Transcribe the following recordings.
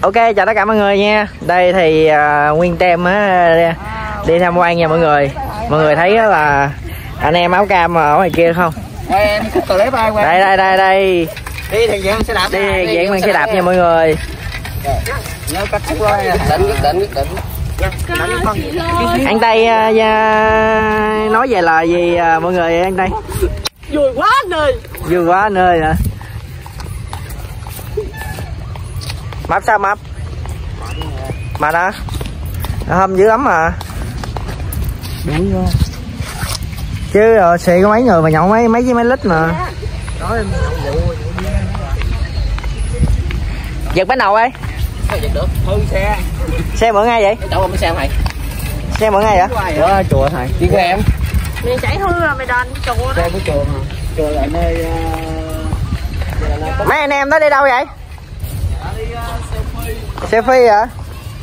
Ok, chào tất cả mọi người nha. Đây thì nguyên team đi tham quan nha mọi người. Mọi người thấy là anh em áo cam ở ngoài kia không? Em clip ai qua. Đây. Đi thiền viện xe đạp. Đi thiền viện bằng xe đạp nha mọi người. Nhớ cách thức rồi. Quyết định. Anh Tây nói về lời gì mọi người anh Tây? Vui quá nơi. Vui quá nơi hả? Mập sao mập? Mà đó hôm dữ lắm mà. Đúng rồi. Chứ xì có mấy người mà nhậu mấy lít mà. Giật bánh đầu ơi. Giật được. Hư xe. Xe mượn ai vậy? Đâu mà xe mày. Xe mượn ai vậy? Đó chùa thầy. Chị của em. Mày chạy hư rồi mày đền chùa đó. Xe của chùa hả? Chùa là nơi mấy anh em đó đi đâu vậy? Selfie hả?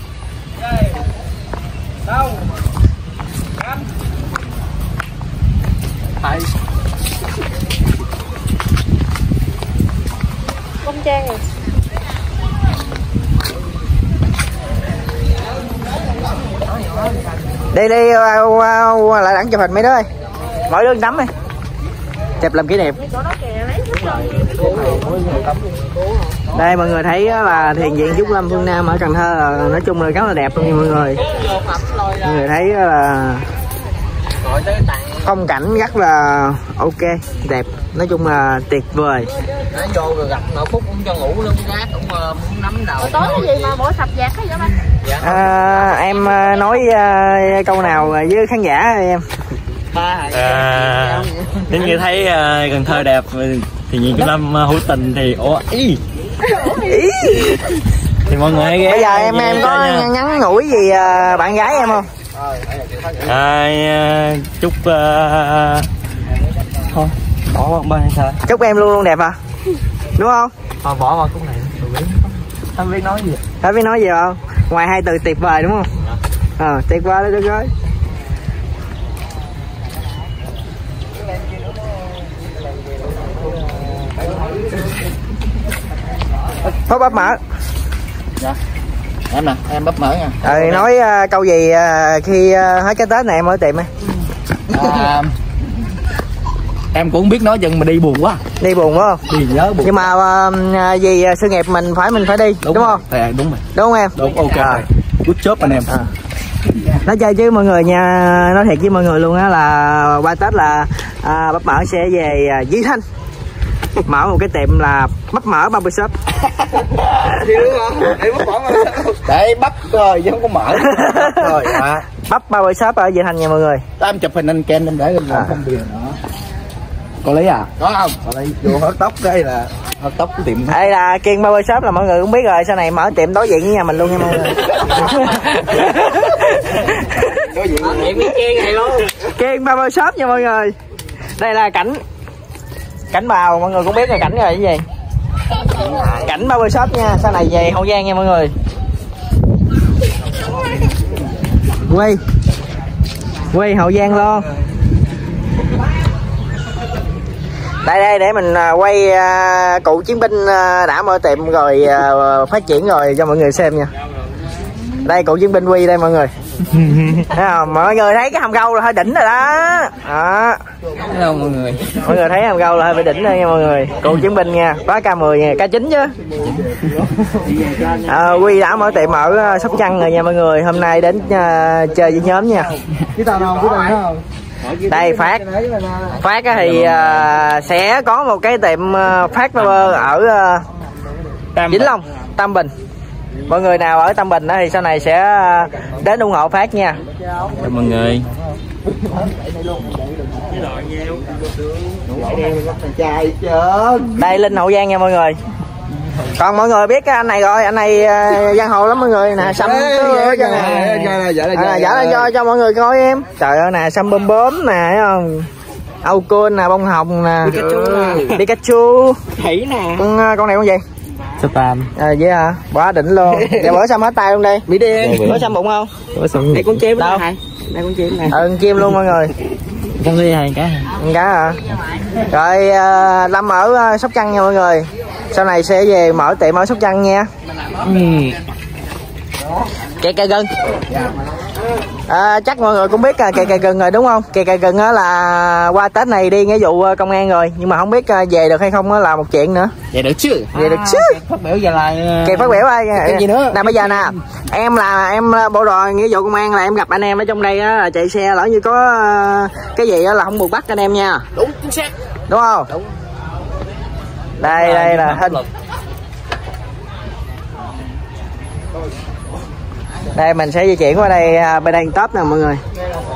đâu? Thầy. Công Trang rồi. Đi qua lại đẳng chụp hình mấy đứa ơi. Mỗi đứa tắm đi. Chụp làm kỷ niệm. Đây mọi người thấy là thiền viện Trúc Lâm Phương Nam ở Cần Thơ là nói chung là rất là đẹp luôn nha mọi người. Mọi người thấy là phong cảnh rất là ok, đẹp, nói chung là tuyệt vời. Nó vô rồi gặp mà Phúc cũng cho ngủ luôn, gác cũng muốn nắm đầu. Tối cái gì mà bộ sập dạt hết vậy ba? Em nói câu nào với khán giả em? Nếu như thấy Cần Thơ đẹp thì nhìn cái Lâm hữu tình thì thì mọi người hãy ghé. Bây giờ em có nhắn nhủi gì bạn gái em không? Chúc thôi bỏ bên hay sao? Chúc em luôn luôn đẹp à? Đúng không? Thôi bỏ qua khúc này. Không biết nói gì. Không biết nói gì không? Ngoài hai từ tuyệt vời đúng không? Tuyệt vời đó được rồi. Thôi bắp mỡ. Dạ. Em nè, em bắp mỡ nha. Nói câu gì khi hết cái Tết này em ở tiệm ấy. Em cũng biết nói chừng mà đi buồn quá. Đi buồn phải không? Đi nhớ buồn. Nhưng mà vì sự nghiệp mình phải đi, đúng không? Đúng rồi. Đúng không em? Đúng, ok. Good job anh em. Nói chơi chứ mọi người nha, nói thiệt với mọi người luôn á là qua Tết là bắp mỡ sẽ về Di Thanh mở một cái tiệm là bắp mỡ barbershop. Để bắp rồi chứ không có mỡ. Rồi Bắp barbershop ở Di Thanh nha mọi người. em chụp hình anh Ken em để lên không tiền nữa. Có lấy à? Có không? Có lấy vô hớt tóc đây là hớt tóc của tiệm. Đây là Kiên barbershop là mọi người cũng biết rồi, sau này mở tiệm đối diện với nhà mình luôn nha mọi người. Đối diện với Kiên này luôn. Kiên barbershop nha mọi người. Đây là cảnh bào, mọi người cũng biết là cảnh rồi cái gì. Cảnh barbershop nha, sau này về Hậu Giang nha mọi người. Quay Hậu Giang luôn. Đây để mình quay cụ chiến binh đã mở tiệm rồi phát triển rồi cho mọi người xem nha. Đây cụ chiến binh Quy đây mọi người. Thấy không? Mọi người thấy cái hàm râu là hơi đỉnh rồi đó. Thấy không mọi người? Mọi người thấy hàm râu là hơi bị đỉnh rồi nha mọi người. Cụ chiến binh nha, quá K10 nha, K9 chứ. Quy đã mở tiệm ở Sóc Trăng rồi nha mọi người. Hôm nay đến chơi với nhóm nha. Đây Phát thì sẽ có một cái tiệm Phát Barber ở Vĩnh Long, Tam Bình. Mọi người nào ở Tam Bình đó thì sau này sẽ đến ủng hộ Phát nha. Chào mọi người. Đây Linh Hậu Giang nha mọi người. Còn mọi người biết cái anh này rồi, anh này giang hồ lắm mọi người nè, xăm giả lên cho mọi người coi em. Trời ơi nè, xăm bơm nè, thấy không? Âu Côn nè, bông hồng nè, Pikachu. Thủy nè. Con này con gì? Spam. Vậy hả? Quá đỉnh luôn. Giờ bữa xăm hết tay luôn đi. Mỹ đen. Bữa xăm bụng không? Đây con chim đâu? Đây con chim nè. Con chim luôn mọi người. Con đi hai cá. Con cá hả? Rồi Lâm ở Sóc Trăng nha mọi người. Sau này sẽ về mở tiệm ở Sóc Trăng nha. Kè Cà Gừng. Chắc mọi người cũng biết kè Cà Gừng rồi đúng không? Kè Cà Gừng là qua Tết này đi nghĩa vụ công an rồi, nhưng mà không biết về được hay không là một chuyện nữa. Vậy được chứ? Về được chứ? Phát biểu giờ là Kè phát biểu ai? cái gì nữa? Nè bây giờ nè, em bộ đội nghĩa vụ công an là em gặp anh em ở trong đây á, chạy xe lỡ như có cái gì á là không buộc bắt anh em nha. Đúng chính xác. Đúng không? Đúng. Đây là hình. Đây mình sẽ di chuyển qua đây, bên đây top nè mọi người.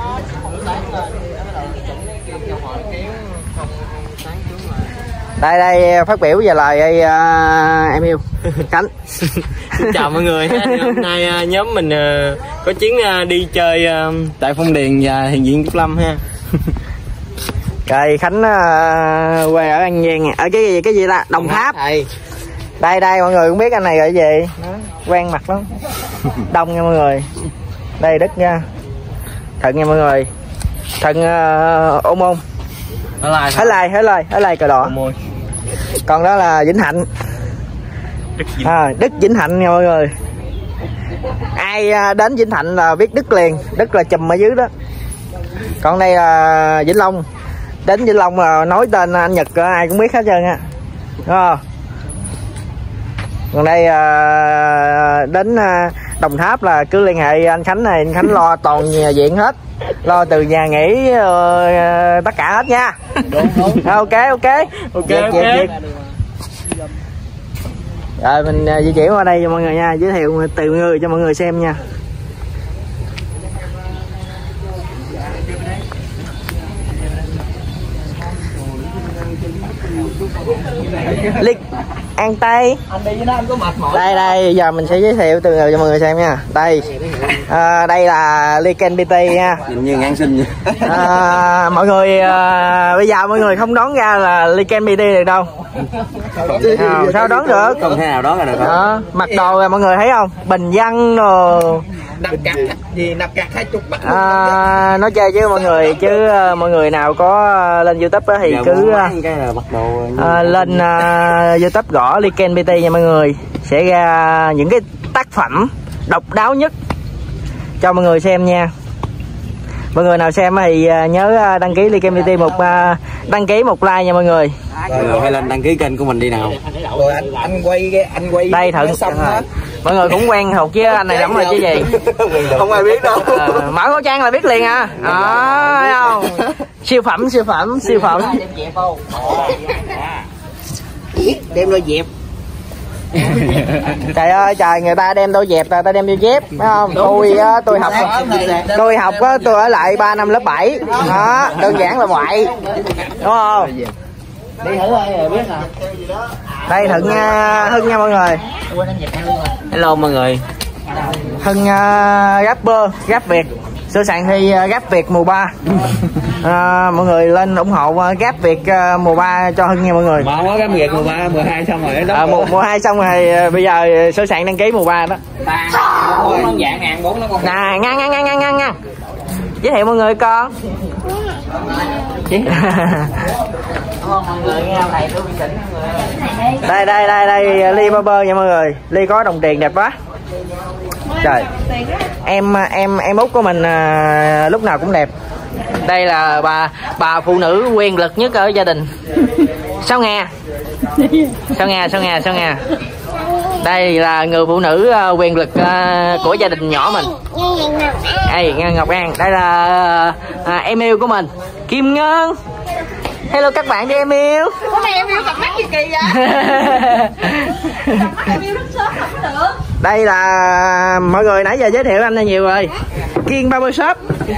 Đây phát biểu về lời đây, em yêu Khánh. Xin chào mọi người. Hôm nay nhóm mình có chuyến đi chơi tại Phong Điền và Thiền Viện Trúc Lâm ha. Rồi Khánh quê ở An Giang, ở cái gì ta? Đồng Tháp. Đây mọi người cũng biết anh này gọi gì, quen mặt lắm. Đông nha mọi người. Đây đất nha. Thận nha mọi người. Thận Ô Môn. Hới Lai cờ đỏ. Còn đó là Vĩnh Hạnh. Đức Vĩnh Hạnh nha mọi người. Ai đến Vĩnh Hạnh là biết Đức liền, Đức là chùm ở dưới đó. Còn đây là Vĩnh Long. Đến Vĩnh Long là nói tên anh Nhật ai cũng biết hết trơn á. Đúng không? Còn đây đến Đồng Tháp là cứ liên hệ anh Khánh này, anh Khánh lo toàn nhà viện hết, lo từ nhà nghỉ tất cả hết nha. Đúng. Ok. Việc. Rồi mình di chuyển qua đây cho mọi người nha, giới thiệu từ người cho mọi người xem nha. Liệt An Tây. Đây giờ mình sẽ giới thiệu từ người cho mọi người xem nha. Đây là Lycan PT nha. Nhìn như ngang sinh vậy. Mọi người bây giờ mọi người không đoán ra là Lycan PT được đâu. Sao đoán được? Không thể nào đoán ra được không? Mặc đồ rồi mọi người thấy không? Bình dân rồi. Nạp cạc 20 bạc. Nói chơi chứ mọi người, chứ mọi người nào có lên YouTube thì cứ lên YouTube gõ Lycan PT nha mọi người, sẽ ra những cái tác phẩm độc đáo nhất cho mọi người xem nha. Mọi người nào xem thì nhớ đăng ký Lycan PT đăng ký một like nha mọi người. Rồi hay lên đăng ký kênh của mình đi nào. Rồi anh quay đây Thận xong hết. Mọi người cũng quen thuộc chứ anh này lắm rồi chứ gì. Không ai biết đâu. Mở khẩu trang là biết liền à. Thấy không? Siêu phẩm. Đem đôi dẹp. Trời ơi trời, người ta đem đôi dẹp, ta đem đôi dép, phải không? Tôi học tôi ở lại 3 năm lớp 7 đó, đơn giản là vậy, đúng không? Đi thử thôi rồi biết hả? Đây Hưng nha mọi người. Hello mọi người. Hưng rap Việt, sửa soạn thi rap Việt mùa 3. Mọi người lên ủng hộ rap Việt mùa 3 cho Hưng nha mọi người. Mà không có rap Việt mùa 3, mùa 2 xong rồi đó. Mùa 2 xong rồi bây giờ sửa soạn đăng ký mùa 3 đó. 4 nó dạng ngàn 4 nó còn. Nè ngang. Giới thiệu mọi người con. Đây Ly Barber nha mọi người. Ly có đồng tiền đẹp quá. Trời. Em út của mình lúc nào cũng đẹp. Đây là bà phụ nữ quyền lực nhất ở gia đình. Sao nghe. Đây là người phụ nữ quyền lực của gia đình nhỏ mình. Đây Ngọc An. Đây là em yêu của mình, Kim Ngân. Hello các bạn đi em yêu. Hôm nay em yêu cặp mắt gì kỳ vậy? Em yêu rất sớm mà không được. Đây là mọi người nãy giờ giới thiệu anh là nhiều rồi. Kiên Barber Shop.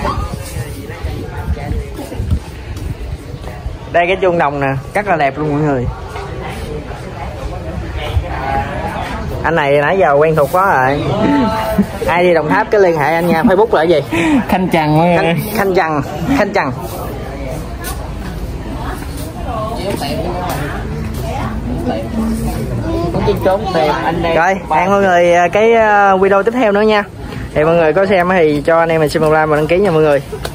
Đây cái chuông đồng nè, rất là đẹp luôn mọi người. Anh này nãy giờ quen thuộc quá rồi. Ai đi Đồng Tháp cứ liên hệ anh nha. Facebook là gì? Khanh Trần mọi người. Khanh Trần. Rồi hẹn mọi người cái video tiếp theo nữa nha. Thì mọi người có xem thì cho anh em mình xin một like và đăng ký nha mọi người.